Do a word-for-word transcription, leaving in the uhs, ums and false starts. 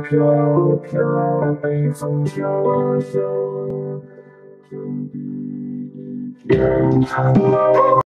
飘啊飘啊，北风飘啊飘啊，天地一片蓝。